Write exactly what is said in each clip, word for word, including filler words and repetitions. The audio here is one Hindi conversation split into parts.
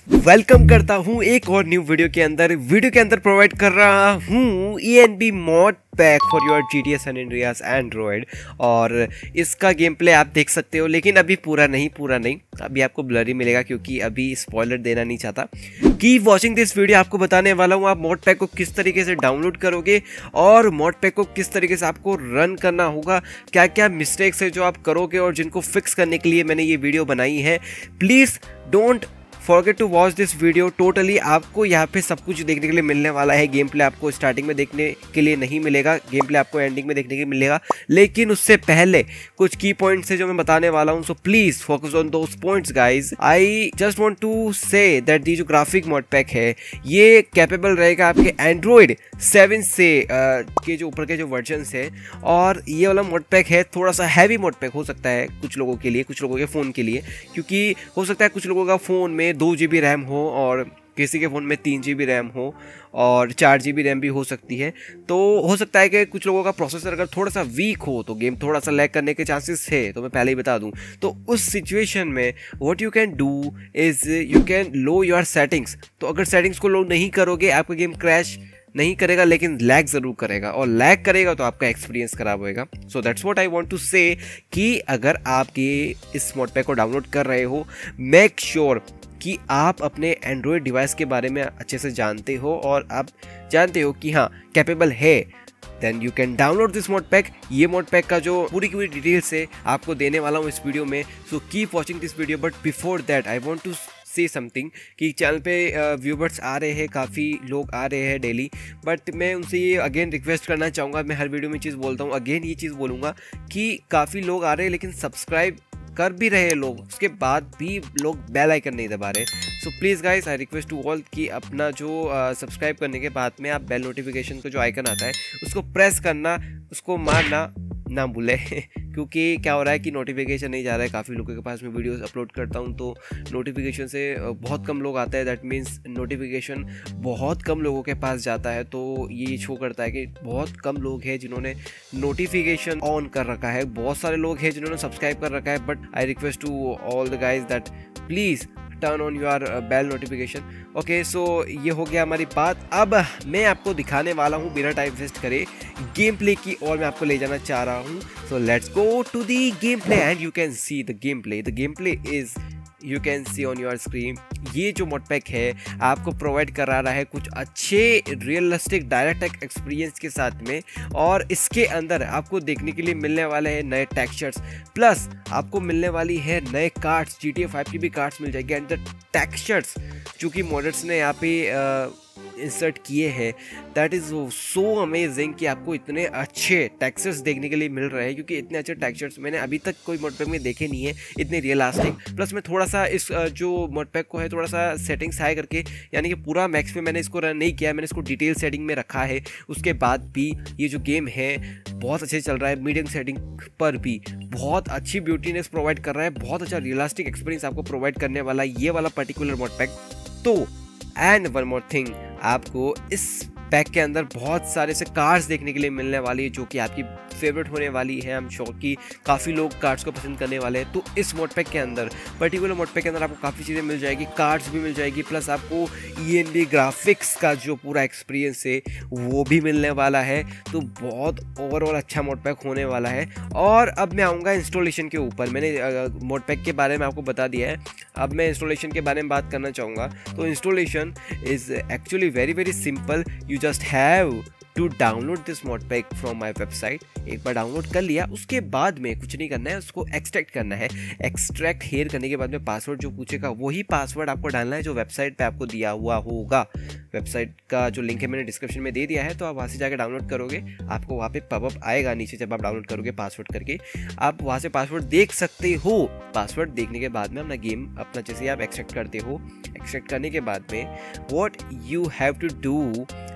वेलकम करता हूँ एक और न्यू वीडियो के अंदर वीडियो के अंदर प्रोवाइड कर रहा हूँ E N B mod pack for your G T A San Andreas android. और इसका गेम प्ले आप देख सकते हो, लेकिन अभी पूरा नहीं पूरा नहीं अभी आपको ब्लरी मिलेगा क्योंकि अभी स्पॉइलर देना नहीं चाहता। कीप वॉचिंग दिस वीडियो, आपको बताने वाला हूँ आप मॉड पैक को किस तरीके से डाउनलोड करोगे और मॉड पैक को किस तरीके से आपको रन करना होगा, क्या क्या मिस्टेक्स है जो आप करोगे और जिनको फिक्स करने के लिए मैंने ये वीडियो बनाई है। Please don't forget to watch this video. Totally आपको यहाँ पे सब कुछ देखने के लिए मिलने वाला है। गेम प्ले आपको स्टार्टिंग में देखने के लिए नहीं मिलेगा, गेम प्ले आपको एंडिंग में देखने के लिए मिलेगा, लेकिन उससे पहले कुछ की पॉइंट्स है जो मैं बताने वाला हूँ। So please focus on those points guys. I just want to say that the जो ग्राफिक मॉड पैक है ये कैपेबल रहेगा आपके एंड्रॉयड सेवन से uh, के जो ऊपर के जो वर्जन है। और ये वाला मॉड पैक है थोड़ा सा हैवी मॉड पैक हो सकता है कुछ लोगों के लिए, कुछ लोगों के फ़ोन के लिए, क्योंकि हो सकता है कुछ लोगों का फ़ोन में दो जी बी रैम हो और किसी के फ़ोन में तीन जी बी रैम हो और चार जी बी रैम भी हो सकती है। तो हो सकता है कि कुछ लोगों का प्रोसेसर अगर थोड़ा सा वीक हो तो गेम थोड़ा सा लैग करने के चांसेस है, तो मैं पहले ही बता दूं। तो उस सिचुएशन में what you can do is you can low your settings. तो अगर सेटिंग्स को लो नहीं करोगे आपका गेम क्रैश नहीं करेगा, लेकिन लैग ज़रूर करेगा, और लैग करेगा तो आपका एक्सपीरियंस खराब होएगा। So that's what I want to say कि अगर आप ये इस मॉड पैक को डाउनलोड कर रहे हो, मेक श्योर कि आप अपने एंड्रॉयड डिवाइस के बारे में अच्छे से जानते हो और आप जानते हो कि हाँ कैपेबल है, then you can download this mod pack. ये मॉड पैक का जो पूरी की पूरी डिटेल्स है आपको देने वाला हूँ इस वीडियो में। So keep watching this video, but before that I want to say something कि चैनल पे व्यूवर्स आ रहे हैं, काफ़ी लोग आ रहे हैं डेली, बट मैं उनसे ये अगेन रिक्वेस्ट करना चाहूँगा। मैं हर वीडियो में चीज़ बोलता हूँ, अगेन ये चीज़ बोलूँगा कि काफ़ी लोग आ रहे हैं लेकिन सब्सक्राइब कर भी रहे हैं लोग, उसके बाद भी लोग बेल आइकन नहीं दबा रहे। So please guys I request to all कि अपना जो सब्सक्राइब uh, करने के बाद में आप बेल नोटिफिकेशन का जो आइकन आता है उसको प्रेस करना, उसको मारना ना भूले क्योंकि क्या हो रहा है कि नोटिफिकेशन नहीं जा रहा है काफ़ी लोगों के पास। मैं वीडियोस अपलोड करता हूं तो नोटिफिकेशन से बहुत कम लोग आते हैं, दैट मीन्स नोटिफिकेशन बहुत कम लोगों के पास जाता है। तो ये शो करता है कि बहुत कम लोग हैं जिन्होंने नोटिफिकेशन ऑन कर रखा है, बहुत सारे लोग हैं जिन्होंने सब्सक्राइब कर रखा है, but I request to all the guys that please turn on your bell notification. Okay, so ये हो गया हमारी बात। अब मैं आपको दिखाने वाला हूँ बिना टाइम वेस्ट करे गेम प्ले की, और मैं आपको ले जाना चाह रहा हूँ। So let's go to the game play and you can see the game play. The game play is you can see on your screen. ये जो मॉड पैक है आपको प्रोवाइड करा रहा है कुछ अच्छे रियलिस्टिक डायरेक्ट एक्सपीरियंस के साथ में, और इसके अंदर आपको देखने के लिए मिलने वाले हैं नए टेक्सचर्स, प्लस आपको मिलने वाली है नए cards, G T A five की भी कार्ड्स मिल जाएगी। एंड द टेक्सचर्स जो कि मॉडर्स ने यहाँ पे इंसर्ट किए हैं, दैट इज़ सो अमेजिंग कि आपको इतने अच्छे टेक्सचर्स देखने के लिए मिल रहे हैं, क्योंकि इतने अच्छे टेक्सचर्स मैंने अभी तक कोई मॉड पैक में देखे नहीं है, इतने रियलिस्टिक। प्लस मैं थोड़ा सा इस जो मॉड पैक को है थोड़ा सा सेटिंग्स हाई करके, यानी कि पूरा मैक्स पे मैंने इसको रन नहीं किया है, मैंने इसको डिटेल सेटिंग में रखा है। उसके बाद भी ये जो गेम है बहुत अच्छे चल रहा है, मीडियम सेटिंग पर भी बहुत अच्छी ब्यूटीनेस प्रोवाइड कर रहा है, बहुत अच्छा रियलिस्टिक एक्सपीरियंस आपको प्रोवाइड करने वाला ये वाला पर्टिकुलर मॉड पैक। तो एंड वन मोर थिंग, आपको इस पैक के अंदर बहुत सारे से कार्ड्स देखने के लिए मिलने वाली है जो कि आपकी फेवरेट होने वाली है। आई एम श्योर कि काफ़ी लोग कार्ड्स को पसंद करने वाले हैं। तो इस मोड पैक के अंदर, पर्टिकुलर मोड पैक के अंदर आपको काफ़ी चीज़ें मिल जाएगी, कार्ड्स भी मिल जाएगी, प्लस आपको ई एन बी ग्राफिक्स का जो पूरा एक्सपीरियंस है वो भी मिलने वाला है। तो बहुत ओवरऑल अच्छा मोड पैक होने वाला है। और अब मैं आऊँगा इंस्टॉलेशन के ऊपर। मैंने मोड पैक के बारे में आपको बता दिया है, अब मैं इंस्टॉलेशन के बारे में बात करना चाहूँगा। तो installation is actually very very simple. You just have to download this mod pack from my website. एक बार डाउनलोड कर लिया उसके बाद में कुछ नहीं करना है, उसको एक्सट्रैक्ट करना है। एक्सट्रैक्ट हेयर करने के बाद में पासवर्ड जो पूछेगा वही पासवर्ड आपको डालना है जो वेबसाइट पे आपको दिया हुआ होगा। वेबसाइट का जो लिंक है मैंने डिस्क्रिप्शन में दे दिया है, तो आप वहाँ से जाकर डाउनलोड करोगे, आपको वहाँ पे पॉपअप आएगा नीचे जब आप डाउनलोड करोगे पासवर्ड करके, आप वहाँ से पासवर्ड देख सकते हो। पासवर्ड देखने के बाद में अपना गेम अपना जैसे आप एक्सट्रैक्ट करते हो, एक्सट्रैक्ट करने के बाद में what you have to do,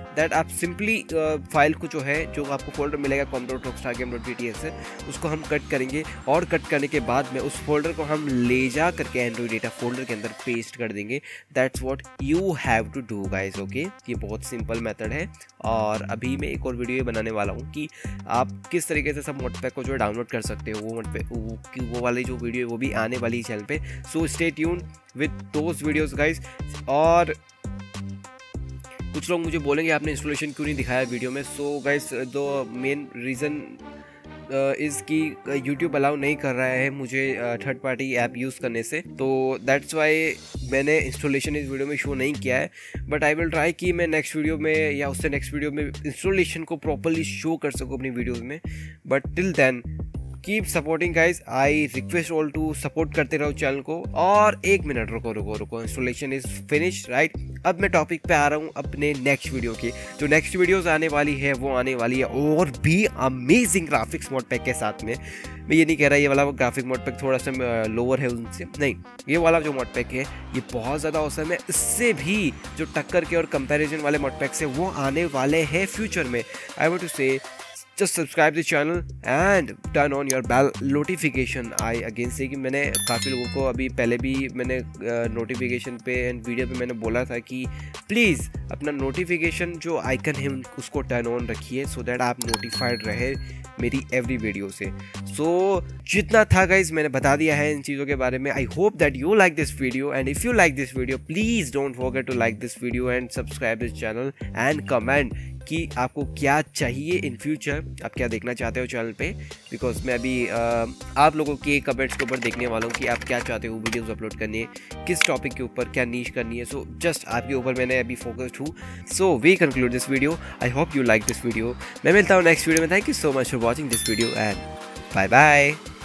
that आप सिंपली फाइल को जो है, जो आपको फोल्डर मिलेगा com dot rockstar game dot G T S से, उसको हम कट करेंगे और कट करने के बाद में उस फोल्डर को हम ले जा करके एंड्रॉइड डेटा फोल्डर के अंदर पेस्ट कर देंगे। That's what you have to do guys. Okay, ये बहुत सिंपल मेथड है। और अभी मैं एक और वीडियो बनाने वाला हूँ कि आप किस तरीके से सब मोडपैक को जो है डाउनलोड कर सकते हो। वो मोडपैक वो, वो वाली जो वीडियो है वो भी आने वाली है चैनल पे, so stay tune with those videos guys. और कुछ लोग मुझे बोलेंगे आपने इंस्टॉलेशन क्यों नहीं दिखाया वीडियो में। So guys the main reason is कि यूट्यूब अलाउ नहीं कर रहा है मुझे थर्ड पार्टी ऐप यूज़ करने से, तो दैट्स वाई मैंने इंस्टॉलेशन इस वीडियो में शो नहीं किया है। बट आई विल ट्राई कि मैं नेक्स्ट वीडियो में या उससे नेक्स्ट वीडियो में इंस्टॉलेशन को प्रॉपरली शो कर सकूँ अपनी वीडियोज़ में। But till then keep supporting guys, I request all to support करते रहो चैनल को। और एक मिनट रुको रुको रुको इंस्टॉलेशन इज फिनिश राइट। अब मैं टॉपिक पे आ रहा हूँ अपने नेक्स्ट वीडियो की। जो नेक्स्ट वीडियोस आने वाली है वो आने वाली है और भी अमेजिंग ग्राफिक्स मोड पैक के साथ में। मैं ये नहीं कह रहा ये वाला ग्राफिक मोड पैक थोड़ा सा लोअर है उनसे, नहीं, ये वाला जो मोड पैक है ये बहुत ज़्यादा औसम है। इससे भी जो टक्कर के और कंपैरिजन वाले मोड पैक्स है वो आने वाले हैं फ्यूचर में। I want to say just subscribe the channel and turn on your bell notification। I again say कि मैंने काफ़ी लोगों को अभी पहले भी मैंने नोटिफिकेशन पे एंड वीडियो पे मैंने बोला था कि प्लीज़ अपना नोटिफिकेशन जो आइकन है उसको टर्न ऑन रखिए, सो दैट आप नोटिफाइड रहे मेरी एवरी वीडियो से। सो so, जितना था गाइज मैंने बता दिया है इन चीज़ों के बारे में। I hope that you like this video and if you like this video please don't forget to like this video and subscribe this channel and comment कि आपको क्या चाहिए इन फ्यूचर, आप क्या देखना चाहते हो चैनल पे। बिकॉज मैं अभी आ, आप लोगों के कमेंट्स के ऊपर देखने वाला हूँ कि आप क्या चाहते हो वीडियोस अपलोड करने, किस टॉपिक के ऊपर क्या नीश करनी है। सो जस्ट आपके ऊपर मैंने अभी फोकस्ड हूँ। So we conclude this video. I hope you like this video. मैं मिलता हूँ नेक्स्ट वीडियो में। Thank you so much for watching this video and bye bye.